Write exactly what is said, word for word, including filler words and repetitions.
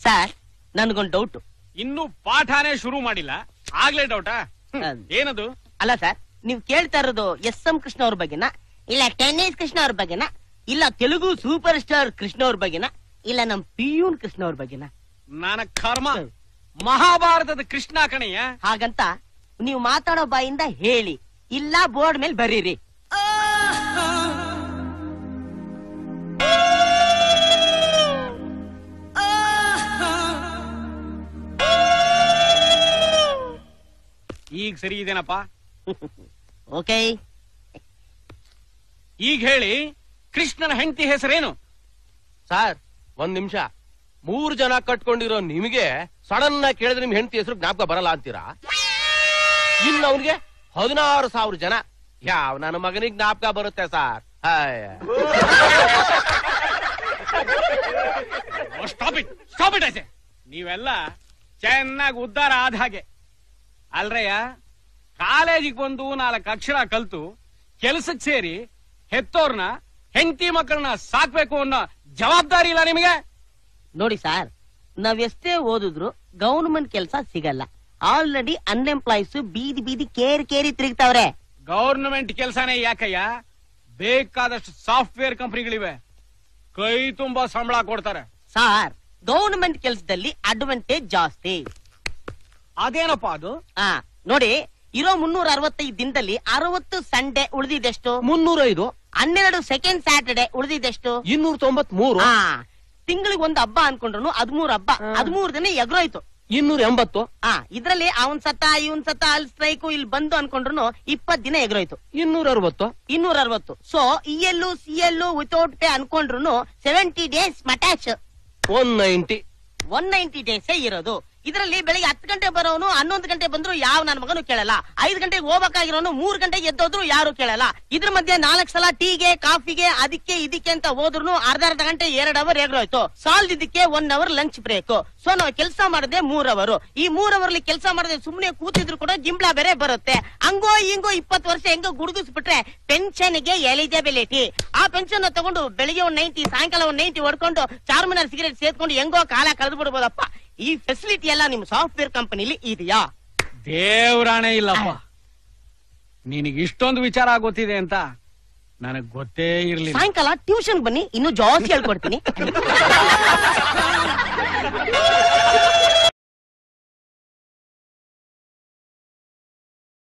Sir ನನ್ಗೊಂದು doubt. ಇನ್ನು ಪಾಠನೇ ಶುರು ಮಾಡಿಲ್ಲ ಆಗ್ಲೇ ಡೌಟಾ? ಏನದು? ಅಲ್ಲ ಸರ್, ನೀವ್ ಕೇಳ್ತಾ ಇರೋದು ಎಸ್ ಎಂ ಕೃಷ್ಣ ಅವ್ರ ಬಗ್ಗೆನಾ, ಇಲ್ಲ ಟೆನ್ನಿಸ್ ಕೃಷ್ಣ ಅವ್ರ ಬಗ್ಗೆನಾ, ಇಲ್ಲ ತೆಲುಗು ಸೂಪರ್ ಸ್ಟಾರ್ ಕೃಷ್ಣ ಅವ್ರ ಬಗ್ಗೆನಾ, ಇಲ್ಲ ನಮ್ ಪಿಯೂನ್ ಕೃಷ್ಣ ಅವ್ರ ಬಗ್ಗೆನಾ? ನನ್ನ ಕರ್ಮ, ಮಹಾಭಾರತದ ಕೃಷ್ಣ ಕಣಯ್ಯ. ಹಾಗಂತ ನೀವು ಮಾತಾಡೋ ಬಾಯಿಂದ ಹೇಳಿ, ಇಲ್ಲ ಬೋರ್ಡ್ ಮೇಲೆ ಬರೀರಿ. ಈಗ ಸರಿ ಇದೇನಪ್ಪ? ಓಕೆ, ಈಗ ಹೇಳಿ, ಕೃಷ್ಣನ ಹೆಂಡತಿ ಹೆಸರೇನು? ಸರ್ ಒಂದ್ ನಿಮಿಷ, ಮೂರು ಜನ ಕಟ್ಕೊಂಡಿರೋ ನಿಮಗೆ ಸಡನ್ ಆಗಿ ಕೇಳಿದ್ರೆ ನಿಮ್ ಹೆಂಡತಿ ಹೆಸರು ಜ್ಞಾಪಕ ಬರಲ್ಲ ಅಂತೀರಾ? ಇನ್ನು ಅವನಿಗೆ ಹದಿನಾರು ಸಾವಿರ ಜನ, ಯಾವ ನನ್ನ ಮಗನಿಗೆ ಜ್ಞಾಪಕ ಬರುತ್ತೆ ಸರ್? ನೀವೆಲ್ಲ ಚೆನ್ನಾಗಿ ಉದ್ಧಾರ ಆದ ಹಾಗೆ ಅಲ್ರಯ್ಯ. ಕಾಲೇಜಿಗೆ ಬಂದು ನಾಲ್ಕು ಅಕ್ಷರ ಕಲ್ತು ಕೆಲಸಕ್ಕೆ ಸೇರಿ ಹೆತ್ತೋರ್ನ ಹೆಂಡತಿ ಮಕ್ಕಳನ್ನ ಸಾಕ್ಬೇಕು ಅನ್ನೋ ಜವಾಬ್ದಾರಿ ಇಲ್ಲ ನಿಮಗೆ? ನೋಡಿ ಸರ್, ನಾವ್ ಎಷ್ಟೇ ಓದಿದ್ರು ಗವರ್ಮೆಂಟ್ ಕೆಲಸ ಸಿಗಲ್ಲ. ಆಲ್ರೆಡಿ ಅನ್ಎಂಪ್ಲಾಯ್ಸ್ ಬೀದಿ ಬೀದಿ ಕೇರಿ ಕೇರಿ ತಿರುಗ್ತಾವ್ರೆ. ಗವರ್ನಮೆಂಟ್ ಕೆಲಸನೇ ಯಾಕಯ್ಯ, ಬೇಕಾದಷ್ಟು ಸಾಫ್ಟ್ವೇರ್ ಕಂಪನಿಗಳಿವೆ, ಕೈ ತುಂಬಾ ಸಂಬಳ ಕೊಡ್ತಾರೆ. ಸಾರ್, ಗವರ್ಮೆಂಟ್ ಕೆಲಸದಲ್ಲಿ ಅಡ್ವಾಂಟೇಜ್ ಜಾಸ್ತಿ. ಅದೇನಪ್ಪ ಅದು? ಆ ನೋಡಿ, ಇರೋ ಮುನ್ನೂರ ಅರವತ್ತೈದು ದಿನದಲ್ಲಿ ಅರವತ್ತು ಸಂಡೇ ಉಳಿದಿದ್ದೆಷ್ಟು? ಮುನ್ನೂರೈದು. ಹನ್ನೆರಡು ಸೆಕೆಂಡ್ ಸ್ಯಾಟರ್ಡೆ ಉಳಿದಿದ್ದೆಷ್ಟು? ಇನ್ನೂರ ತೊಂಬತ್ ಮೂರು. ತಿಂಗಳಿಗೆ ಒಂದ್ ಹಬ್ಬ ಅನ್ಕೊಂಡ್ರು ಹದ್ಮೂರ್ ಹಬ್ಬ, ಹದ್ಮೂರ್ ದಿನ ಎಗ್ರೋಯ್ತು. ಇನ್ನೂರ ಎಂಬತ್ತು. ಆ ಇದ್ರಲ್ಲಿ ಅವನ್ ಸತ್ತ ಇವನ್ ಸತ್ತ ಅಲ್ಲಿ ಸ್ಟ್ರೈಕು ಇಲ್ಲಿ ಬಂದು ಅನ್ಕೊಂಡ್ರು ಇಪ್ಪತ್ ದಿನ ಎಗ್ರೋಯ್ತು. ಇನ್ನೂರ ಅರವತ್ತು. ಇನ್ನೂರ ಅರವತ್ತು. So E L C L without pay ಅನ್ಕೊಂಡ್ರು ಸೆವೆಂಟಿ ಡೇಸ್ ಮಟ್ಯಾಚ್. One ninety. ಒನ್ ನೈಂಟಿ ಡೇಸೇ ಇರೋದು. ಇದರಲ್ಲಿ ಬೆಳಿಗ್ಗೆ ಹತ್ತು ಗಂಟೆ ಬರೋನು ಹನ್ನೊಂದು ಗಂಟೆ ಬಂದ್ರು ಯಾವ ನನ್ನ ಮಗನು ಕೇಳಲ್ಲ. ಐದು ಗಂಟೆಗೆ ಹೋಗ್ಬೇಕಾಗಿರೋನು ಮೂರ್ ಗಂಟೆಗೆ ಎದ್ದೋದ್ರು ಯಾರು ಕೇಳಲ್ಲ. ಇದ್ರ ಮಧ್ಯೆ ನಾಲ್ಕು ಸಲ ಟೀಗೆ ಕಾಫಿಗೆ ಅದಕ್ಕೆ ಇದಕ್ಕೆ ಅಂತ ಹೋದ್ರು ಅರ್ಧ ಅರ್ಧ ಗಂಟೆ ಎರಡ್ ಅವರ್ ಎಗ್ರೋಯ್ತು. ಸಾಲದಿದ್ದಕ್ಕೆ one hour lunch break. So ನಾವು ಕೆಲಸ ಮಾಡದೆ ಮೂರ್ ಅವರು. ಈ ಮೂರ್ ಅವರ್ಲಿ ಕೆಲಸ ಮಾಡದೆ ಸುಮ್ನೆ ಕೂತಿದ್ರು ಕೂಡ ಜಿಂಬ್ಲಾ ಬೇರೆ ಬರುತ್ತೆ. ಹಂಗೋ ಹಿಂಗೋ ಇಪ್ಪತ್ತು ವರ್ಷ ಹೆಂಗೋ ಗುಡುಗಿಸ್ಬಿಟ್ರೆ ಪೆನ್ಷನ್ ಗೆ ಎಲಿಜಿಬಿಲಿಟಿ. ಆ ಪೆನ್ಷನ್ ತಗೊಂಡು ಬೆಳಿಗ್ಗೆ ಒಂದ್ ನೈಂಟಿ, ಸಾಯಂಕಾಲ ಒಂದ್ ನೈಂಟಿ ಹೊಡ್ಕೊಂಡು ಚಾರ್ಮಿನಾರ್ ಸಿಗರೇಟ್ ಸೇರ್ಕೊಂಡು ಹೆಂಗೋ ಕಾಲ ಕಳೆದು ಬಿಡ್ಬೋದಪ್ಪ. ಈ ಫೆಸಿಲಿಟಿ ಎಲ್ಲ ನಿಮ್ ಸಾಫ್ಟ್ವೇರ್ ಕಂಪನಿಲಿ ಇದೆಯಾ? ದೇವ್ರಾಣೆ ಇಲ್ಲಪ್ಪ. ನಿನಗೆ ಇಷ್ಟೊಂದು ವಿಚಾರ ಗೊತ್ತಿದೆ ಅಂತ ನನಗ್ ಗೊತ್ತೇ ಇರ್ಲಿಲ್ಲ. ಸಾಯಂಕಾಲ ಟ್ಯೂಷನ್ ಬನ್ನಿ, ಇನ್ನು ಜಾಸ್ತಿ ಹೇಳ್ಕೊಡ್ತೀನಿ.